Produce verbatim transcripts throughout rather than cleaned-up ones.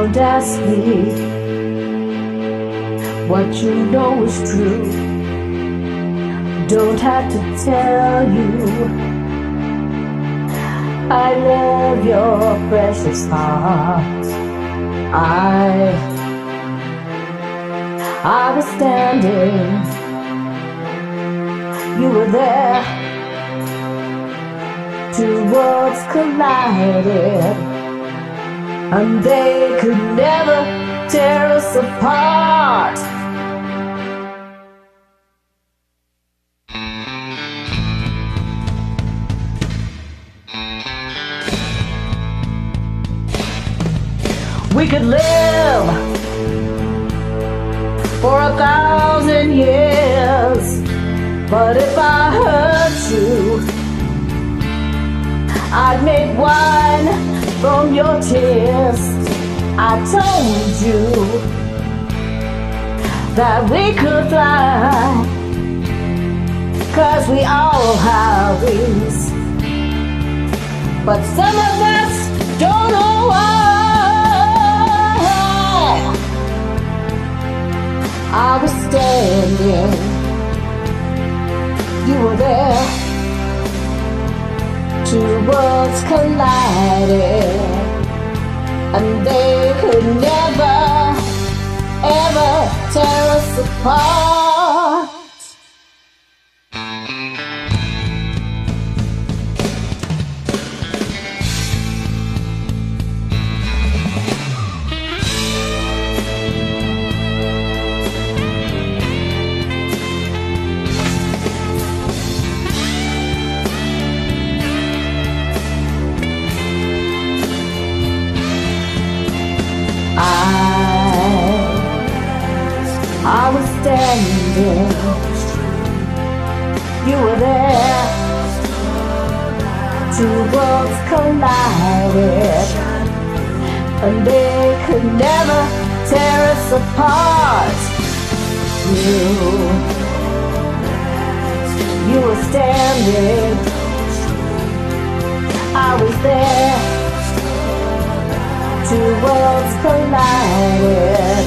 Don't ask me what you know is true. Don't have to tell you I love your precious heart. I, I was standing, you were there. Two worlds collided, and they could never tear us apart. We could live for a thousand years, but if I hurt you, I'd make wine from your tears. I told you that we could fly, 'cause we all have wings, but some of us don't know why. I was standing, you were there. Two worlds collided, and they could never, ever tear us apart. I was standing, you were there. Two worlds collided, and they could never tear us apart. You, you were standing, I was there. Two worlds collided,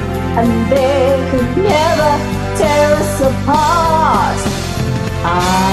and they could never tear us apart. I